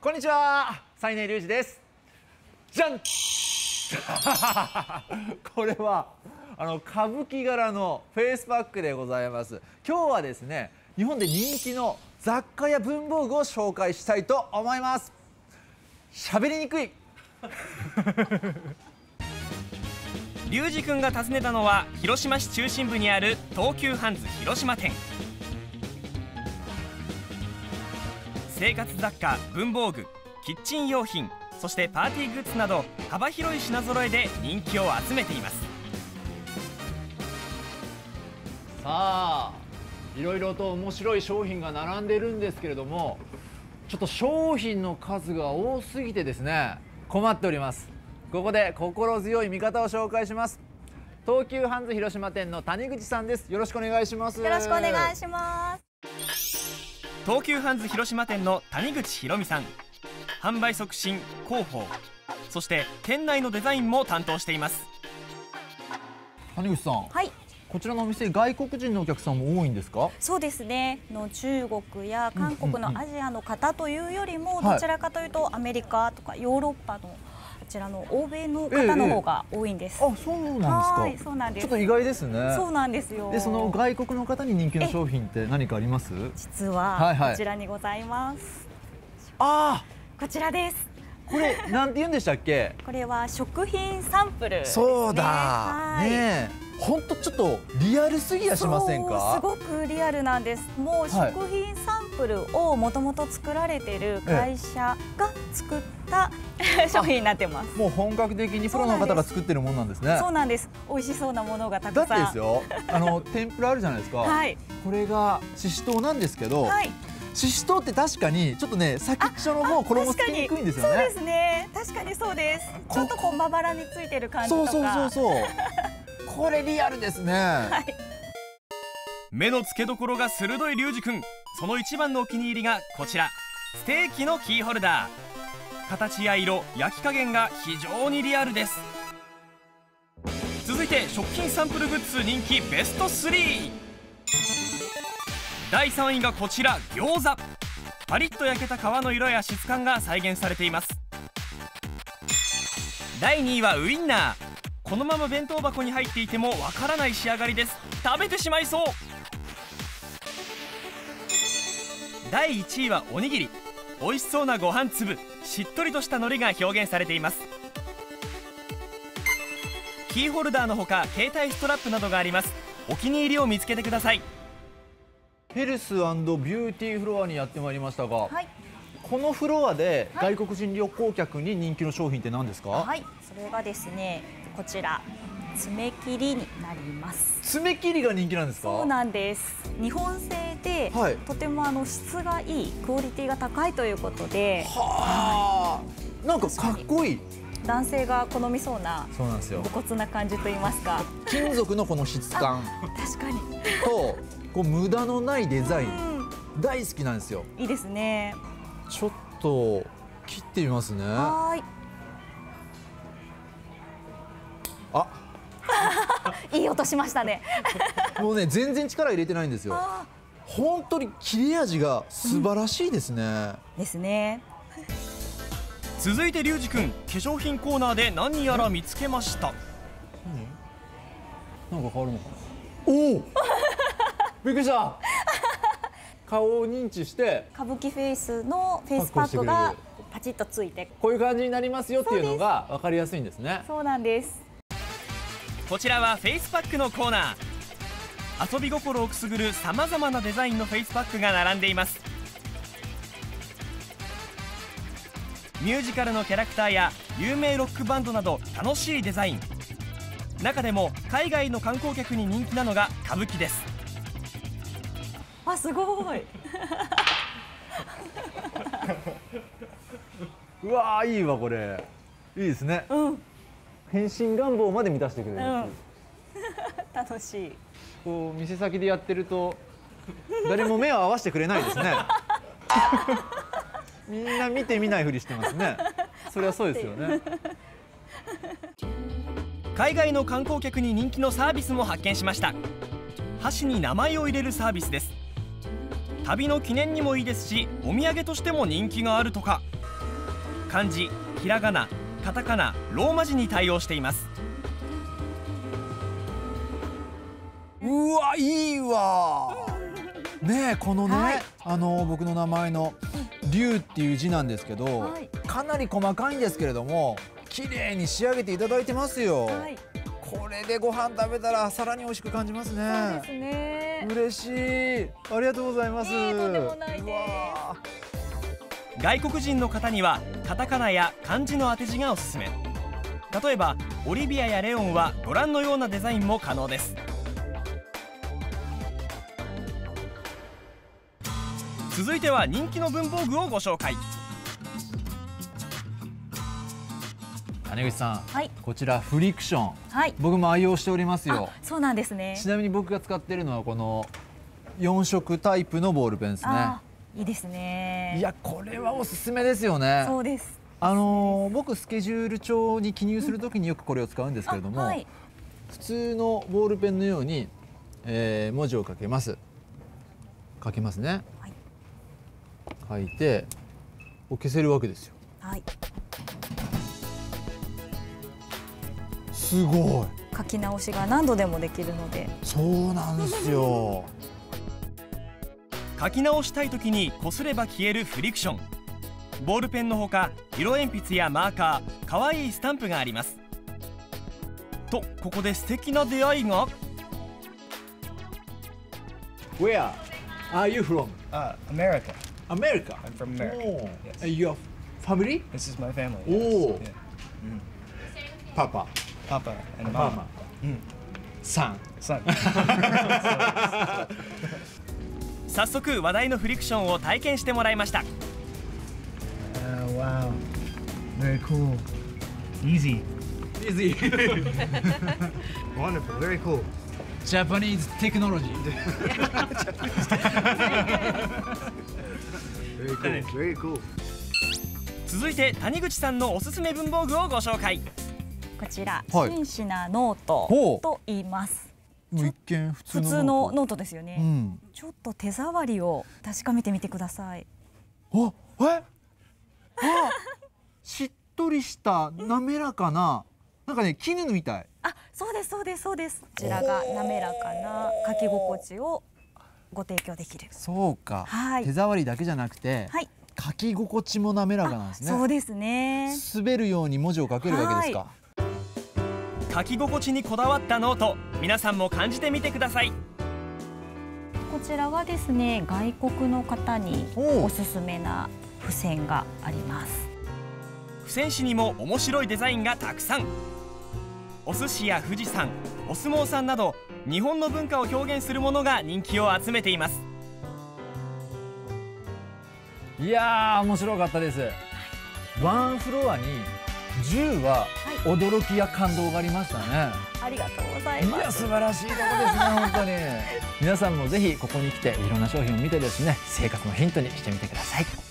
こんにちは、西根隆二です。じゃんこれは歌舞伎柄のフェイスパックでございます。今日はですね、日本で人気の雑貨や文房具を紹介したいと思います。喋りにくい隆二くんが訪ねたのは広島市中心部にある東急ハンズ広島店。生活雑貨、文房具、キッチン用品、そしてパーティーグッズなど幅広い品揃えで人気を集めています。 さあ、いろいろと面白い商品が並んでいるんですけれども、ちょっと商品の数が多すぎてですね、困っております。ここで心強い味方を紹介します。東急ハンズ広島店の谷口さんです。よろしくお願いします。 よろしくお願いします。 東急ハンズ広島店の谷口博美さん、販売促進、広報、そして店内のデザインも担当しています。 谷口さん、 はい、 こちらのお店、外国人のお客さんも多いんですか？ そうですね。中国や韓国のアジアの方というよりも、 はいどちらかというとアメリカとかヨーロッパのこちらの欧米の方の方が多いんです。 あ、そうなんですか。 はい、そうなんです。 ちょっと意外ですね。 そうなんですよ。 で、その外国の方に人気の商品って何かあります？ 実ははいはいこちらにございます。 あこちらです。 あ、これなんて言うんでしたっけ？ これは食品サンプルですね。 そうだ。 はい。 ねえ。ほんとちょっとリアルすぎやしませんか？ そう、すごくリアルなんです。もう食品サンプルをもともと作られている会社が作った商品になってます。 もう本格的にプロの方が作ってるもんなんですね。 そうなんです。美味しそうなものがたくださん。 ってですよ、天ぷらあるじゃないですか。 はい。 これがししとうなんですけど、 はい。 ししとうって確かにちょっとね、先っちょの方衣つきにくいんですよね。 そうですね。確かにそうです。ちょっとこうまばらについてる感じとか。 そう。これリアルですね。 はい。 目の付けどころが鋭い隆二くん、その一番のお気に入りがこちら、ステーキのキーホルダー。形や色、焼き加減が非常にリアルです。続いて食品サンプルグッズ人気ベスト3。第3位がこちら、餃子。パリッと焼けた皮の色や質感が再現されています。第2位はウインナー。このまま弁当箱に入っていてもわからない仕上がりです。食べてしまいそう。第1位はおにぎり。美味しそうなご飯粒、しっとりとした海苔が表現されています。キーホルダーのほか携帯ストラップなどがあります。お気に入りを見つけてください。 ヘルス&ビューティーフロアにやってまいりましたが、 はい。 このフロアで外国人旅行客に人気の商品って何ですか？ はい。それがですね、こちら爪切りになります。 爪切りが人気なんですか？ そうなんです。日本製で、 はいとても質がいい、クオリティが高いということで、 はあ、なんかかっこいい。 男性が好みそうなそうなんですよ。 武骨な感じと言いますか。 金属のこの質感確かに。 とこう無駄のないデザイン、 う大好きなんですよ。 ん、いいですね。 ちょっと切ってみますね。 はーい。 あ、 いい音しましたね。 もうね、全然力入れてないんですよ。 あ本当に切れ味が素晴らしいですね。 ーですね。 続いて隆二くん、化粧品コーナーで何やら見つけました。 なんか変わるのかな。おおびっくりした顔を認知して歌舞伎フェイスのフェイスパックがパチッとついて、 こういう感じになりますよっていうのが分かりやすいんですね。 そうなんです。 こちらはフェイスパックのコーナー。遊び心をくすぐるさまざまなデザインのフェイスパックが並んでいます。ミュージカルのキャラクターや有名ロックバンドなど楽しいデザイン。中でも海外の観光客に人気なのが歌舞伎です。 あ、すごい。 うわー、いいわこれ。いいですね。 うん、 変身願望まで満たしてくれる。 楽しい。 こう店先でやってると誰も目を合わせてくれないですね。みんな見て見ないふりしてますね。それはそうですよね。 海外の観光客に人気のサービスも発見しました。箸に名前を入れるサービスです。旅の記念にもいいですし、お土産としても人気があるとか。 漢字、ひらがな、カタカナ、ローマ字に対応しています。 うわ、いいわ。ねえ、このね、 はい、 僕の名前の龍っていう字なんですけど、 はい、 かなり細かいんですけれども綺麗に仕上げていただいてますよ、 はい、 これでご飯食べたらさらに美味しく感じますね。 そうですね。 嬉しい、ありがとうございます。 とんでもないです。 うわ外国人の方にはカタカナや漢字の当て字がおすすめ。例えばオリビアやレオンはご覧のようなデザインも可能です。続いては人気の文房具をご紹介。 谷口さん、 はい、 こちらフリクション、 はい、 僕も愛用しておりますよ。 そうなんですね。 ちなみに僕が使っているのはこの4色タイプのボールペンですね。 いいですね。 いや、これはおすすめですよね。 そうです。 僕スケジュール帳に記入するときによくこれを使うんですけれども、 はい、 普通のボールペンのように、文字を書けます。書けますね。 はい、 書いて消せるわけですよ。 はい、 すごい。 書き直しが何度でもできるので。 そうなんですよ。 書き直したい時に擦れば消えるフリクション。ボールペンのほか色鉛筆やマーカー、かわいいスタンプがあります。とここで素敵な出会いが。 Where are you from? America. America. I'm from America. Oh. Yes. Your family? This is my family. Oh. Yeah. Papa, Papa and Mama, Mama. Son. Son. 早速話題のフリクションを体験してもらいました。 Wow. Very cool. Easy. Easy. Wonderful. Very cool. Japanese technology. Very cool. Very cool. 続いて谷口さんのおすすめ文房具をご紹介。 こちら、 はい真摯なノートほうと言います。 もう一見普通普通のノートですよね。 うん。 ちょっと手触りを確かめてみてください。 しっとりした滑らかな、なんかね、絹みたい。 そうですそうですそうです。こちらが滑らかな書き心地をご提供できる。 そうか、 はい手触りだけじゃなくて、 はい、 書き心地も滑らかなんですね。 そうですね。 滑るように文字を書けるわけですか。 書き心地にこだわったノート、皆さんも感じてみてください。 こちらはですね、外国の方におすすめな付箋があります。 付箋紙にも面白いデザインがたくさん。お寿司や富士山、お相撲さんなど日本の文化を表現するものが人気を集めています。 いやー、面白かったです。ワンフロアに10は驚きや感動がありましたね。 ありがとうございいます。 や、素晴らしいとこですね、本当に。皆さんもぜひここに来ていろんな商品を見てですね、生活のヒントにしてみてください。